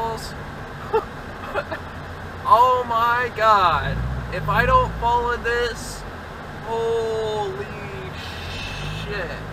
balls. Oh my god. If I don't fall in this, holy shit.